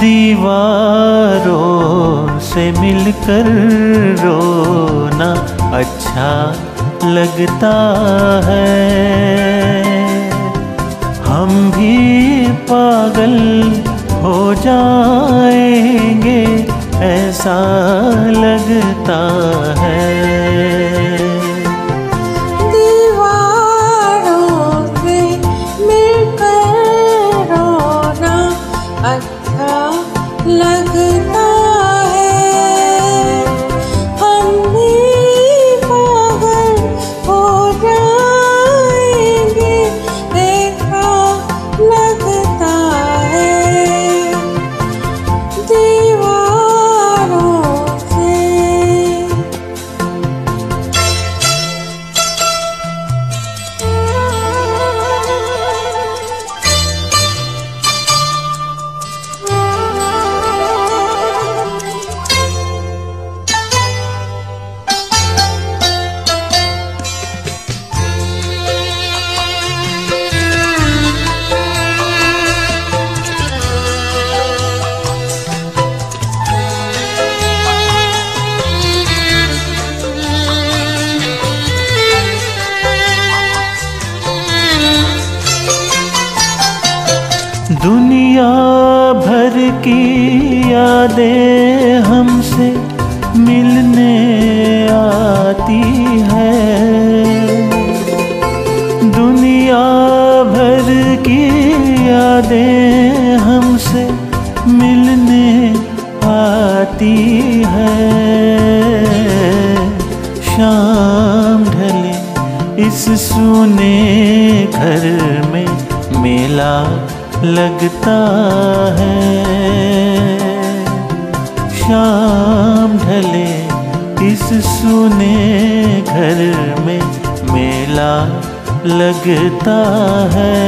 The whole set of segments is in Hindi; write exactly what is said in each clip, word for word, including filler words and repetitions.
दीवारों से मिलकर रोना अच्छा लगता है। हम भी पागल हो जाएंगे ऐसा लगता है। दीवारों से मिलकर रोना अच्छा लगता है। हम भी पागल हो जाएंगे ऐसा लगता है। दीवारों से दुनिया भर की यादें हमसे मिलने आती है। दुनिया भर की यादें हमसे मिलने आती है। शाम ढले इस सूने घर में मेला लगता है। शाम ढले इस सूने घर में मेला लगता है।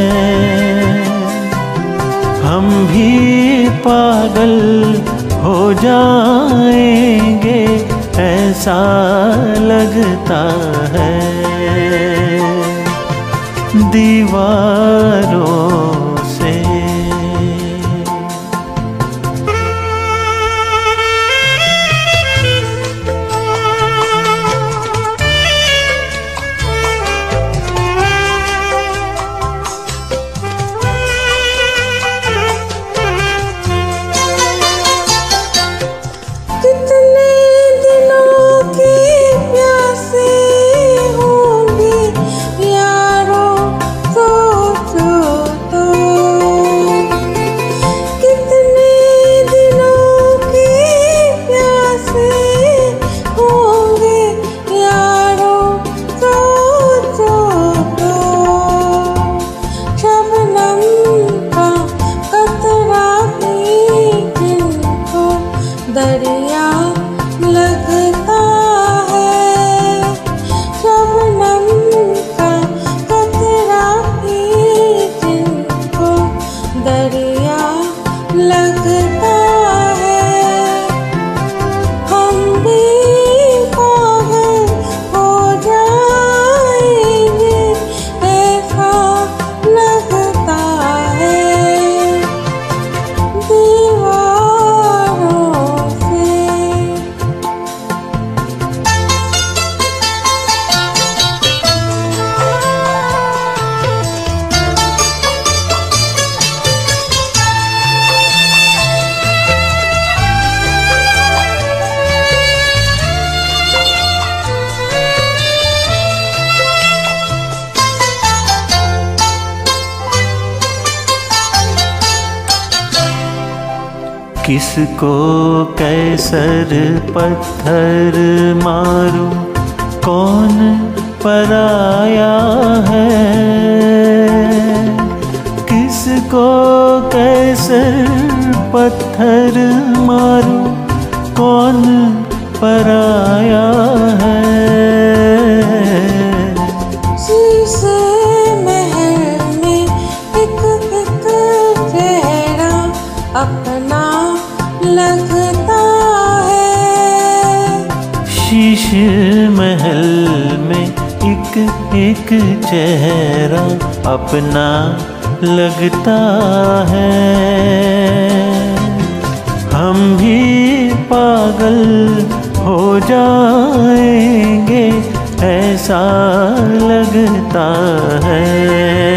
हम भी पागल हो जाएंगे ऐसा लगता है। दीवारों से कितने दिनों की प्यासे होंगी यारों सोचो तो। कितने दिनों की प्यासे होंगे यारों सोचो तो। शबनम का कतरा भी जिनको दरिया लगता है। शबनम का कतरा भी जिनको दरिया लगता है। हम भी पागल हो जाएंगे ऐसा लगता है। दीवारों से किसको कैसर पत्थर मारूं कौन पराया है। किसको कैसर पत्थर मारूं कौन पराया है। शीशे महल में एक एक चेहरा अपना लगता है। शीशे महल में एक एक चेहरा अपना लगता है। जाएंगे ऐसा लगता है।